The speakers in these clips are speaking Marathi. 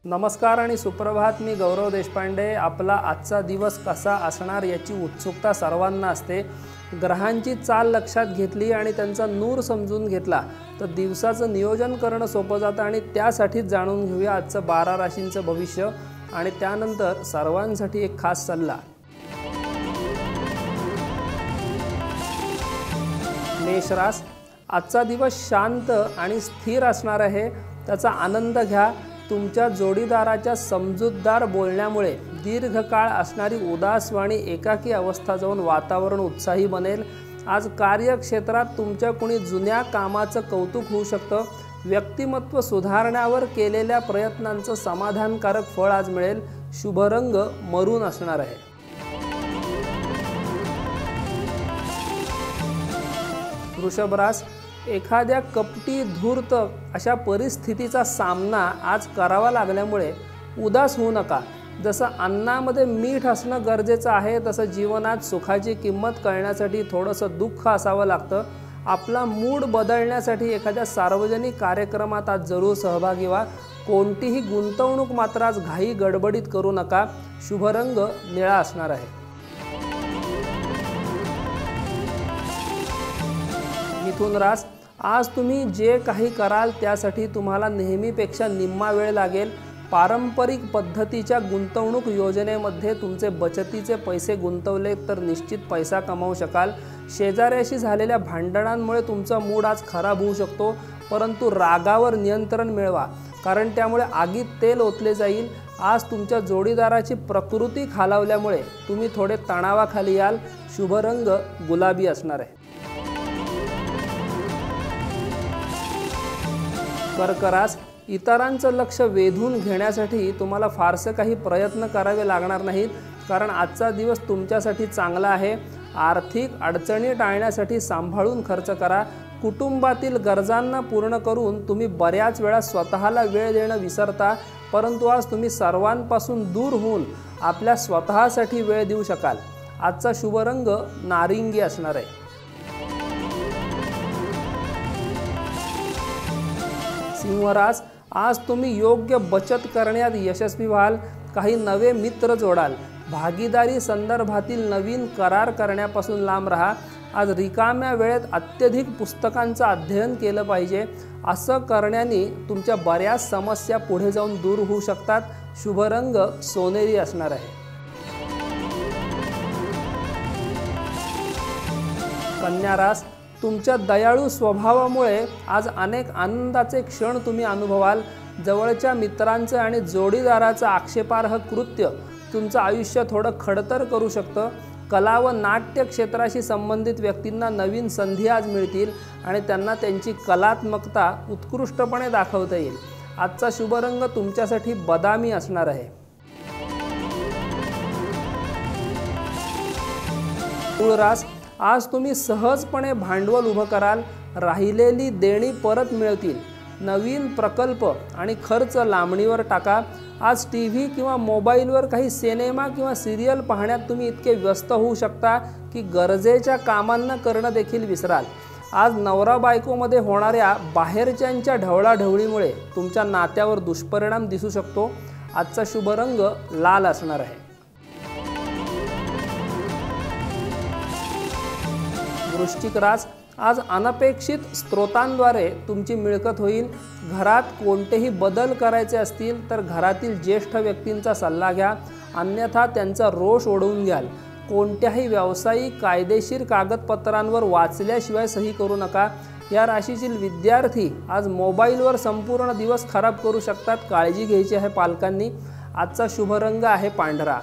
नमस्कार आणि सुप्रभात. मी गौरव देशपांडे. आपला आजचा दिवस कसा असणार याची उत्सुकता सर्वांना असते. ग्रहांची चाल लक्षात घेतली आणि त्यांचा नूर समजून घेतला तर दिवसाचं नियोजन करणं सोपं जातं आणि त्यासाठीच जाणून घेऊया आजचं 12 राशींचं भविष्य आणि त्यानंतर सर्वांसाठी एक खास सल्ला. मेष रास, आजचा दिवस शांत आणि स्थिर असणार आहे. त्याचा आनंद घ्या. तुमच्या जोडीदाराच्या समजूतदार बोलण्यामुळे दीर्घकाळ असणारी उदास आणि एकाकी अवस्था जाऊन वातावरण उत्साही बनेल. आज कार्यक्षेत्रात तुमच्या कुणी जुन्या कामाचं कौतुक होऊ शकतं. व्यक्तिमत्व सुधारण्यावर केलेल्या प्रयत्नांचं समाधानकारक फळ आज मिळेल. शुभ रंग मरून असणार आहे. वृषभ रास, एखाद्या कपटी धूर्त अशा परिस्थितीचा सामना आज करावा लागल्यामुळे उदास होऊ नका. जसं अन्नामध्ये मीठ असणं गरजेचं आहे तसं जीवनात सुखाची किंमत कळण्यासाठी थोडंसं दुःख असावं लागतं. आपला मूड बदलण्यासाठी एखाद्या सार्वजनिक कार्यक्रमात आज जरूर सहभागी व्हा. कोणतीही गुंतवणूक मात्र आज घाई गडबडीत करू नका. शुभ रंग निळा असणार आहे. मिथुन रास, आज तुम्ही जे काही कराल त्यासाठी तुम्हाला नेहमीपेक्षा निम्मा वेळ लागेल. पारंपरिक पद्धतीच्या गुंतवणूक योजनेमध्ये तुमचे बचतीचे पैसे गुंतवले तर निश्चित पैसा कमावू शकाल. शेजाऱ्याशी झालेल्या भांडणांमुळे तुमचा मूड आज खराब होऊ शकतो, परंतु रागावर नियंत्रण मिळवा, कारण त्यामुळे आगीत तेल ओतले जाईल. आज तुमच्या जोडीदाराची प्रकृती खालावल्यामुळे तुम्ही थोडे तणावाखाली याल. शुभ रंग गुलाबी असणार आहे. कर्क रास, इतरांचं लक्ष वेधून घेण्यासाठी तुम्हाला फारसं काही प्रयत्न करावे लागणार नाहीत, कारण आजचा दिवस तुमच्यासाठी चांगला आहे. आर्थिक अडचणी टाळण्यासाठी सांभाळून खर्च करा. कुटुंबातील गरजांना पूर्ण करून तुम्ही बऱ्याच वेळा स्वतःला वेळ देणं विसरता, परंतु आज तुम्ही सर्वांपासून दूर होऊन आपल्या स्वतःसाठी वेळ देऊ शकाल. आजचा शुभ रंग नारिंगी असणार आहे. सिंह रास, आज तुम्ही योग्य बचत करण्यात यशस्वी व्हाल. काही नवे मित्र जोडाल. भागीदारी संदर्भातील नवीन करार करण्यापासून लांब राहा. आज रिकाम्या वेळेत अत्यधिक पुस्तकांचं अध्ययन केलं पाहिजे. असं करण्याने तुमच्या बऱ्याच समस्या पुढे जाऊन दूर होऊ शकतात. शुभ रंग सोनेरी असणार आहे. कन्या रास, तुमच्या दयाळू स्वभावामुळे आज अनेक आनंदाचे क्षण तुम्ही अनुभवाल. जवळच्या मित्रांचं आणि जोडीदाराचं आक्षेपार्ह कृत्य तुमचं आयुष्य थोडं खडतर करू शकतं. कला व नाट्य क्षेत्राशी संबंधित व्यक्तींना नवीन संधी आज मिळतील आणि त्यांना त्यांची कलात्मकता उत्कृष्टपणे दाखवता येईल. आजचा शुभ रंग तुमच्यासाठी बदामी असणार आहे. तुळ रास, आज तुम्ही सहजपणे भांडवल उभं कराल. राहिलेली देणी परत मिळतील. नवीन प्रकल्प आणि खर्च लांबणीवर टाका. आज टीव्ही किंवा मोबाईलवर काही सिनेमा किंवा सिरियल पाहण्यात तुम्ही इतके व्यस्त होऊ शकता की गरजेच्या कामांना करणं देखील विसराल. आज नवरा बायकोमध्ये होणाऱ्या बाहेरच्यांच्या ढवळाढवळीमुळे तुमच्या नात्यावर दुष्परिणाम दिसू शकतो. आजचा शुभ रंग लाल असणार आहे. वृश्चिक रास, आज अनपेक्षित स्रोतांद्वारे तुमची मिळकत होईल. घरात कोणतेही बदल करायचे असतील तर घरातील ज्येष्ठ व्यक्तींचा सल्ला घ्या, अन्यथा त्यांचा रोष ओढवून घ्याल. कोणत्याही व्यावसायिक कायदेशीर कागदपत्रांवर वाचल्याशिवाय सही करू नका. या राशीतील विद्यार्थी आज मोबाईलवर संपूर्ण दिवस खराब करू शकतात. काळजी घ्यायची आहे पालकांनी. आजचा शुभ रंग आहे पांढरा.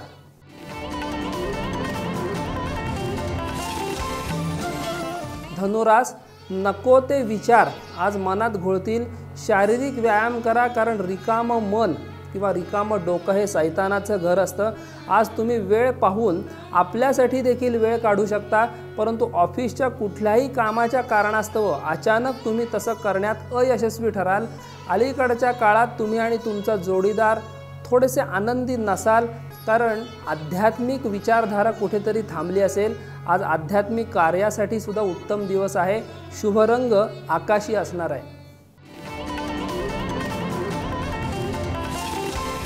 धनुरास, नको ते विचार आज मनात घोळतील. शारीरिक व्यायाम करा, कारण रिकामं मन किंवा रिकामं डोकं हे सैतानाचं घर असतं. आज तुम्ही वेळ पाहून आपल्यासाठी देखील वेळ काढू शकता, परंतु ऑफिसच्या कुठल्याही कामाच्या कारणास्तव अचानक तुम्ही तसं करण्यात अयशस्वी ठराल. अलीकडच्या काळात तुम्ही आणि तुमचा जोडीदार थोडेसे आनंदी नसाल, कारण आध्यात्मिक विचारधारा कुठेतरी थांबली असेल. आज आध्यात्मिक कार्यासाठी सुद्धा उत्तम दिवस आहे. शुभ रंग आकाशी असणार आहे.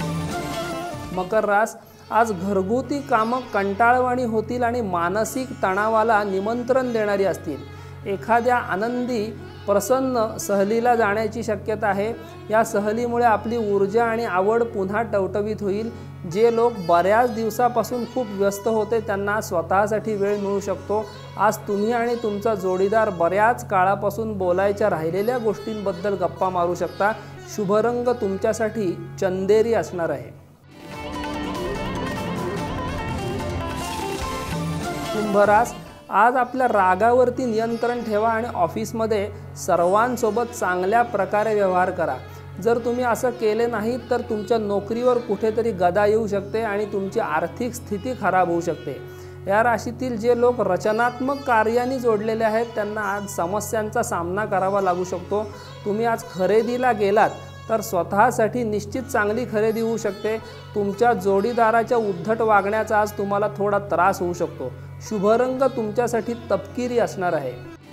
मकर रास, आज घरगुती कामं कंटाळवाणी होतील आणि मानसिक तणावाला निमंत्रण देणारी असतील। एखाद्या आनंदी प्रसन्न सहलीला जाण्याची शक्यता आहे। या सहलीमुळे आपली ऊर्जा आणि आवड पुन्हा टवटवीत होईल। जे लोक बऱ्याच दिवसापासून खूप व्यस्त होते त्यांना स्वतःसाठी वेळ मिळू शकतो। आज तुम्ही आणि तुमचा जोडीदार बऱ्याच काळापासून बोलायच्या राहिलेल्या गोष्टींबद्दल गप्पा मारू शकता। शुभ रंग तुमच्यासाठी चंदेरी असणार आहे। कुंभ रास, आज आपल्या रागावरती नियंत्रण ठेवा आणि ऑफिसमध्ये सर्वांसोबत चांगल्या प्रकारे व्यवहार करा। जर तुम्ही असं केले नाही तर तुमच्या नोकरीवर कुठेतरी गदा येऊ शकते आणि तुमची आर्थिक स्थिती खराब होऊ शकते। या राशीतील जे लोक रचनात्मक कार्याने जोडलेले आहेत त्यांना आज समस्यांचा सामना करावा लागू शकतो। तुम्ही आज खरेदीला गेलात तर स्वतःसाठी निश्चित चांगली खरेदी होऊ शकते। तुमच्या जोडीदाराच्या उद्धट वागण्याचा आज तुम्हाला थोडा त्रास होऊ शकतो। शुभ रंग तुमच्यासाठी तपकिरी असणार आहे।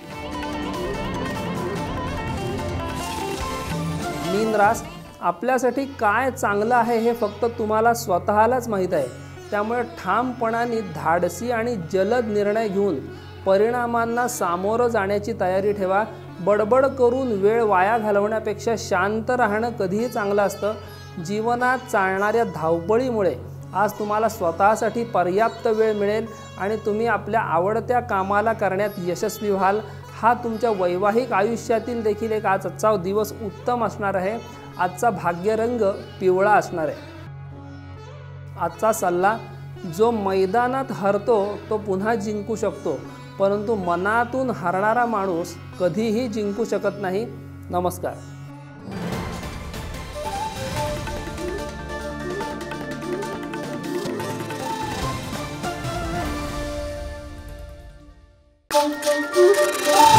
मीन रास, आपल्यासाठी काय चांगलं आहे हे फक्त तुम्हाला स्वतःलाच माहीत आहे। त्यामुळे ठामपणाने धाडसी आणि जलद निर्णय घेऊन परिणामांना सामोरं जाण्याची तयारी ठेवा। बडबड करून वेळ वाया घालवण्यापेक्षा शांत राहणं कधीही चांगलं असतं। जीवनात चालणाऱ्या धावपळीमुळे आज तुम्हाला स्वतःसाठी पर्याप्त वेळ मिळेल आणि तुम्ही आपल्या आवडत्या कामाला करण्यात यशस्वी व्हाल। हा तुमच्या वैवाहिक आयुष्यातील देखील एक आजचा दिवस उत्तम असणार आहे। आजचा भाग्यरंग पिवळा असणार आहे। आजचा सल्ला, जो मैदानात हरतो तो पुन्हा जिंकू शकतो, परंतु मनातून हरणारा माणूस कधीही जिंकू शकत नाही। नमस्कार। Thank you.